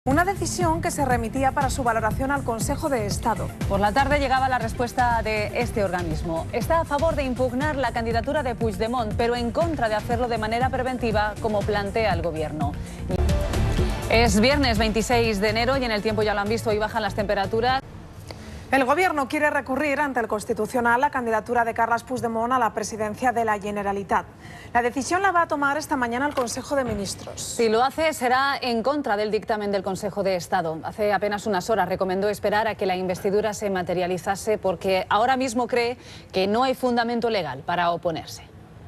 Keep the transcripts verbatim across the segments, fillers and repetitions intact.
Una decisión que se remitía para su valoración al Consejo de Estado. Por la tarde llegaba la respuesta de este organismo. Está a favor de impugnar la candidatura de Puigdemont, pero en contra de hacerlo de manera preventiva, como plantea el Gobierno. Es viernes veintiséis de enero y en el tiempo ya lo han visto, hoy bajan las temperaturas. El Gobierno quiere recurrir ante el Constitucional la candidatura de Carles Puigdemont a la presidencia de la Generalitat. La decisión la va a tomar esta mañana el Consejo de Ministros. Si lo hace, será en contra del dictamen del Consejo de Estado. Hace apenas unas horas recomendó esperar a que la investidura se materializase porque ahora mismo cree que no hay fundamento legal para oponerse.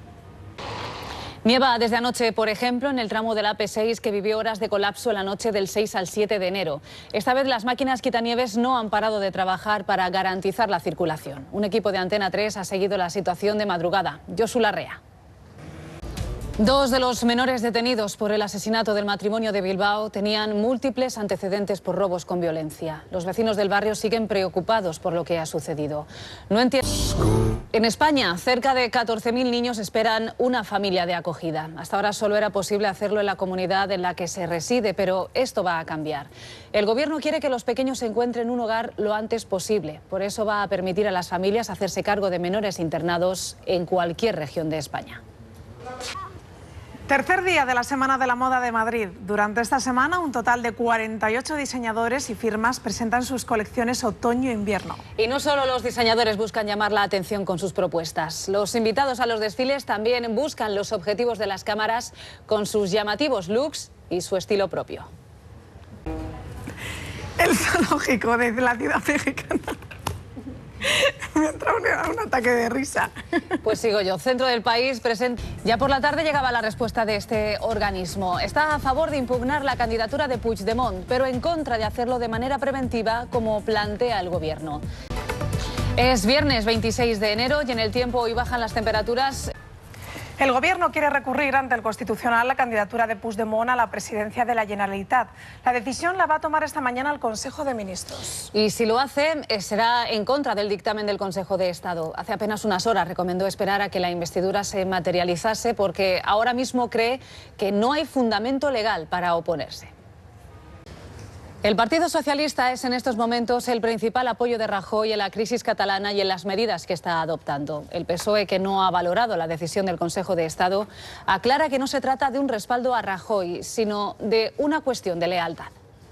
Nieva desde anoche, por ejemplo, en el tramo de la A P seis que vivió horas de colapso la noche del seis al siete de enero. Esta vez las máquinas quitanieves no han parado de trabajar para garantizar la circulación. Un equipo de Antena tres ha seguido la situación de madrugada. Josu Larrea. Dos de los menores detenidos por el asesinato del matrimonio de Bilbao tenían múltiples antecedentes por robos con violencia. Los vecinos del barrio siguen preocupados por lo que ha sucedido. No entiendo. En España, cerca de catorce mil niños esperan una familia de acogida. Hasta ahora solo era posible hacerlo en la comunidad en la que se reside, pero esto va a cambiar. El Gobierno quiere que los pequeños encuentren un hogar lo antes posible. Por eso va a permitir a las familias hacerse cargo de menores internados en cualquier región de España. Tercer día de la Semana de la Moda de Madrid. Durante esta semana, un total de cuarenta y ocho diseñadores y firmas presentan sus colecciones otoño-invierno. Y no solo los diseñadores buscan llamar la atención con sus propuestas. Los invitados a los desfiles también buscan los objetivos de las cámaras con sus llamativos looks y su estilo propio. El zoológico de la ciudad mexicana. Me ha entrado un, un ataque de risa. Pues sigo yo. Centro del país presente. Ya por la tarde llegaba la respuesta de este organismo. Está a favor de impugnar la candidatura de Puigdemont, pero en contra de hacerlo de manera preventiva, como plantea el Gobierno. Es viernes veintiséis de enero y en el tiempo hoy bajan las temperaturas. El Gobierno quiere recurrir ante el Constitucional la candidatura de Puigdemont a la presidencia de la Generalitat. La decisión la va a tomar esta mañana el Consejo de Ministros. Y si lo hace, será en contra del dictamen del Consejo de Estado. Hace apenas unas horas recomendó esperar a que la investidura se materializase porque ahora mismo cree que no hay fundamento legal para oponerse. El Partido Socialista es en estos momentos el principal apoyo de Rajoy en la crisis catalana y en las medidas que está adoptando. El P S O E, que no ha valorado la decisión del Consejo de Estado, aclara que no se trata de un respaldo a Rajoy, sino de una cuestión de lealtad.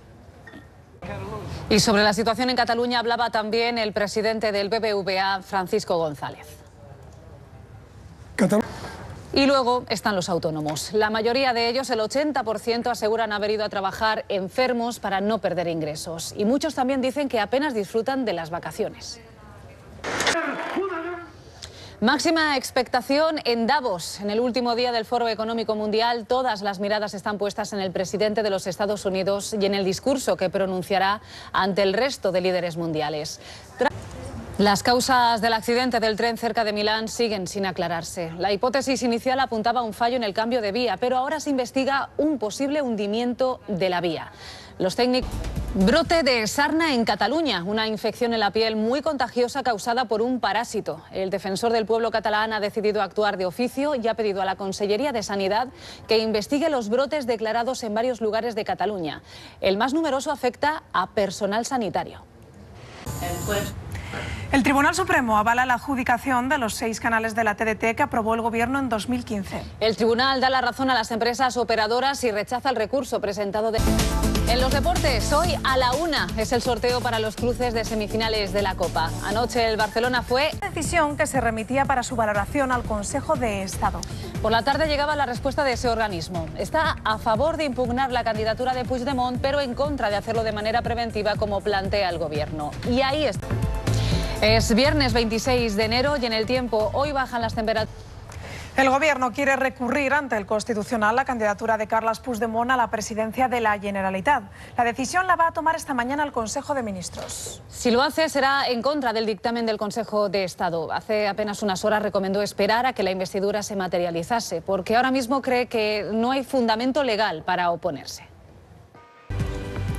Y sobre la situación en Cataluña hablaba también el presidente del B B V A, Francisco González. Cataluña. Y luego están los autónomos. La mayoría de ellos, el ochenta por ciento, aseguran haber ido a trabajar enfermos para no perder ingresos. Y muchos también dicen que apenas disfrutan de las vacaciones. Máxima expectación en Davos. En el último día del Foro Económico Mundial, todas las miradas están puestas en el presidente de los Estados Unidos y en el discurso que pronunciará ante el resto de líderes mundiales. Las causas del accidente del tren cerca de Milán siguen sin aclararse. La hipótesis inicial apuntaba a un fallo en el cambio de vía, pero ahora se investiga un posible hundimiento de la vía. Los técnicos... Brote de sarna en Cataluña, una infección en la piel muy contagiosa causada por un parásito. El defensor del pueblo catalán ha decidido actuar de oficio y ha pedido a la Consellería de Sanidad que investigue los brotes declarados en varios lugares de Cataluña. El más numeroso afecta a personal sanitario. Pues... El Tribunal Supremo avala la adjudicación de los seis canales de la T D T que aprobó el Gobierno en dos mil quince. El Tribunal da la razón a las empresas operadoras y rechaza el recurso presentado de... En los deportes, hoy a la una es el sorteo para los cruces de semifinales de la Copa. Anoche el Barcelona fue... Decisión que se remitía para su valoración al Consejo de Estado. Por la tarde llegaba la respuesta de ese organismo. Está a favor de impugnar la candidatura de Puigdemont, pero en contra de hacerlo de manera preventiva, como plantea el Gobierno. Y ahí está. Es viernes veintiséis de enero y en el tiempo hoy bajan las temperaturas. El Gobierno quiere recurrir ante el Constitucional la candidatura de Carles Puigdemont a la presidencia de la Generalitat. La decisión la va a tomar esta mañana el Consejo de Ministros. Si lo hace, será en contra del dictamen del Consejo de Estado. Hace apenas unas horas recomendó esperar a que la investidura se materializase, porque ahora mismo cree que no hay fundamento legal para oponerse.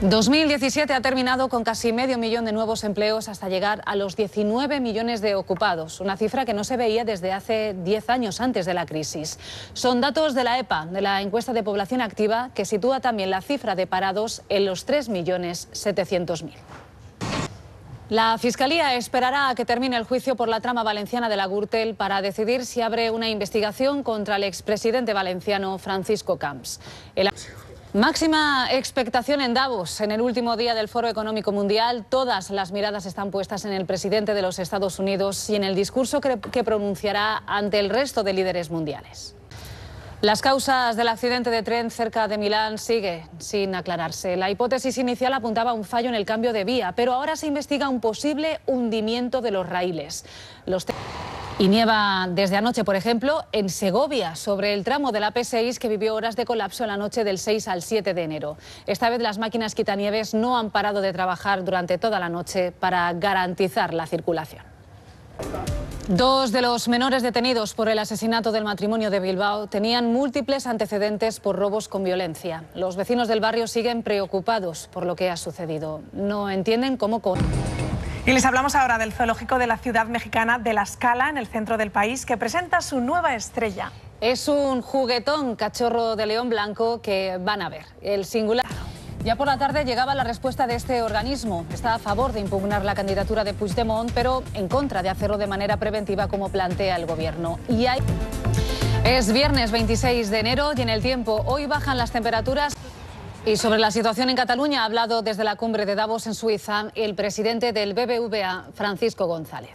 dos mil diecisiete ha terminado con casi medio millón de nuevos empleos hasta llegar a los diecinueve millones de ocupados, una cifra que no se veía desde hace diez años antes de la crisis. Son datos de la E P A, de la encuesta de población activa, que sitúa también la cifra de parados en los tres millones setecientos mil. La Fiscalía esperará a que termine el juicio por la trama valenciana de la Gürtel para decidir si abre una investigación contra el expresidente valenciano Francisco Camps. El... Máxima expectación en Davos. En el último día del Foro Económico Mundial, todas las miradas están puestas en el presidente de los Estados Unidos y en el discurso que, que pronunciará ante el resto de líderes mundiales. Las causas del accidente de tren cerca de Milán sigue sin aclararse. La hipótesis inicial apuntaba a un fallo en el cambio de vía, pero ahora se investiga un posible hundimiento de los raíles. Los Y nieva desde anoche, por ejemplo, en Segovia, sobre el tramo de la P seis que vivió horas de colapso en la noche del seis al siete de enero. Esta vez las máquinas quitanieves no han parado de trabajar durante toda la noche para garantizar la circulación. Dos de los menores detenidos por el asesinato del matrimonio de Bilbao tenían múltiples antecedentes por robos con violencia. Los vecinos del barrio siguen preocupados por lo que ha sucedido. No entienden cómo... Con... Y les hablamos ahora del zoológico de la ciudad mexicana de La Scala, en el centro del país, que presenta su nueva estrella. Es un juguetón cachorro de león blanco que van a ver. El singular... Ya por la tarde llegaba la respuesta de este organismo. Está a favor de impugnar la candidatura de Puigdemont, pero en contra de hacerlo de manera preventiva como plantea el gobierno. Y hay... Es viernes veintiséis de enero y en el tiempo hoy bajan las temperaturas. Y sobre la situación en Cataluña ha hablado desde la cumbre de Davos en Suiza el presidente del B B V A, Francisco González.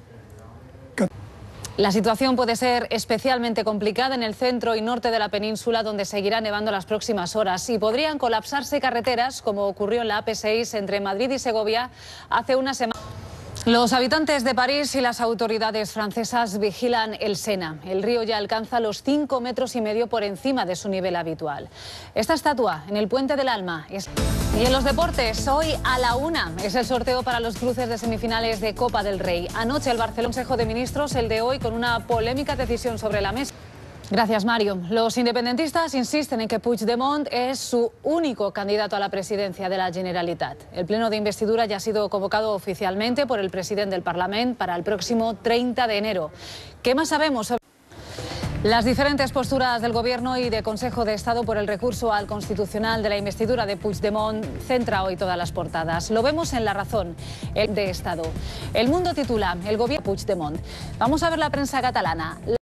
La situación puede ser especialmente complicada en el centro y norte de la península, donde seguirá nevando las próximas horas y podrían colapsarse carreteras, como ocurrió en la A P seis entre Madrid y Segovia hace una semana. Los habitantes de París y las autoridades francesas vigilan el Sena. El río ya alcanza los cinco metros y medio por encima de su nivel habitual. Esta estatua en el Puente del Alma es... Y en los deportes, hoy a la una es el sorteo para los cruces de semifinales de Copa del Rey. Anoche el Barcelona Consejo de Ministros, el de hoy, con una polémica decisión sobre la mesa. Gracias, Mario. Los independentistas insisten en que Puigdemont es su único candidato a la presidencia de la Generalitat. El pleno de investidura ya ha sido convocado oficialmente por el presidente del Parlamento para el próximo treinta de enero. ¿Qué más sabemos sobre las diferentes posturas del Gobierno y de Consejo de Estado por el recurso al Constitucional de la investidura de Puigdemont? Centra hoy todas las portadas. Lo vemos en La Razón, el de Estado. El Mundo titula: El Gobierno Puigdemont. Vamos a ver la prensa catalana.